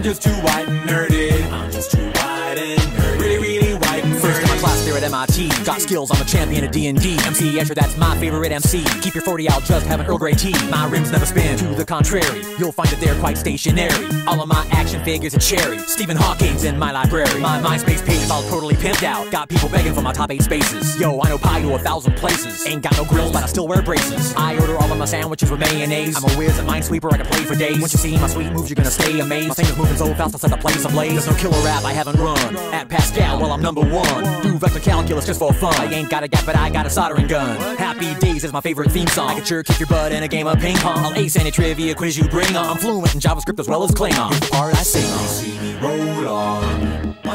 just too white and nerdy. I'm just too white and nerdy. Really, really white and nerdy. First in my class there at MIT. Got skills, I'm a champion of D&D. MC Escher, that's my favorite MC. Keep your 40 out, just have an Earl Grey tea. My rims never spin, to the contrary. You'll find that they're quite stationary. All of my action figures are cherry. Stephen Hawking's in my library. My MySpace page is all totally pimped out. Got people begging for my top 8 spaces. Yo, I know pie to 1,000 places. Ain't got no grills, but I still wear braces. I order all of my sandwiches with mayonnaise. I'm a whiz at Minesweeper, I can play for days. Once you see my sweet moves, you're gonna stay amazed. My fingers moving so fast, I'll set the place ablaze. There's no killer rap I haven't run. At Pascal, well, I'm #1. Do vector calculus just for fun. I ain't got a gap, but I got a soldering gun. Happy Days is my favorite theme song. I can sure kick your butt in a game of ping pong. I'll ace any trivia quiz you bring on. I'm fluent in JavaScript as well as Klingon. Here's the part I sing on. See me roll on my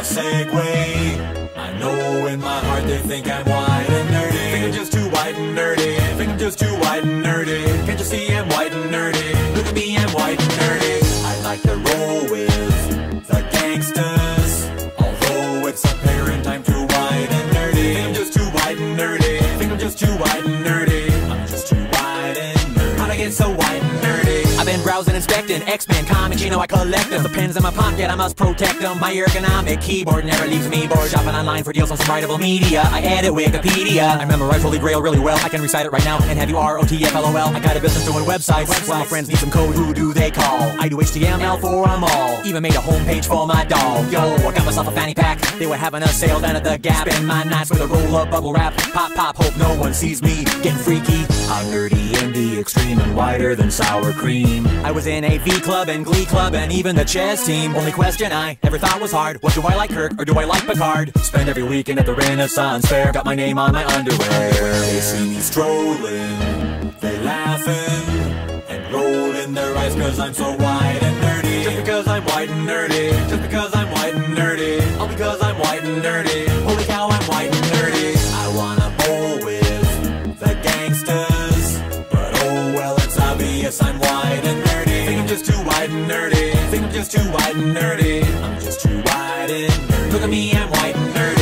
Segway. I know in my heart they think I'm white and nerdy. Think I'm just too white and nerdy. Think I'm just too white and nerdy. Can't you see I'm white and nerdy? Look at me, I'm white and nerdy. I like to roll with the gangsters, although it's apparent I'm too white and nerdy. Think I'm just too white and nerdy. Think I'm just too white and nerdy. I'm just too white and nerdy. How'd I get so white and nerdy? I've been browsing, inspecting X-Men comics, you know I collect them. The pens in my pocket, I must protect them. My ergonomic keyboard never leaves me bored. Shopping online for deals on some writable media. I edit Wikipedia. I memorize Holy Grail really well. I can recite it right now and have you ROTFLOL. I got a business doing websites. When my friends need some code, who do they call? I do HTML for them all. Even made a homepage for my dog. Yo, I got myself a fanny pack. They were having a sale down at the Gap. Spend my nights with a roll-up bubble wrap. Pop, pop, hope no one sees me getting freaky. I'm nerdy in the extreme and whiter than sour cream. I was in a V Club and Glee Club and even the chess team. Only question I ever thought was hard: what do I like, Kirk or do I like Picard? Spend every weekend at the Renaissance Fair. Got my name on my underwear. They see me strolling, they laughing and rolling their eyes cause I'm so white and nerdy. Just because I'm white and nerdy. Just because I'm white and nerdy. All because I'm white and nerdy. Holy cow, I'm white and nerdy. I wanna bowl with the gangsters, but oh well, it's obvious I'm white and nerdy. Think I'm just too white and nerdy. Think I'm just too white and nerdy. I'm just too white and nerdy. Look at me, I'm white and nerdy.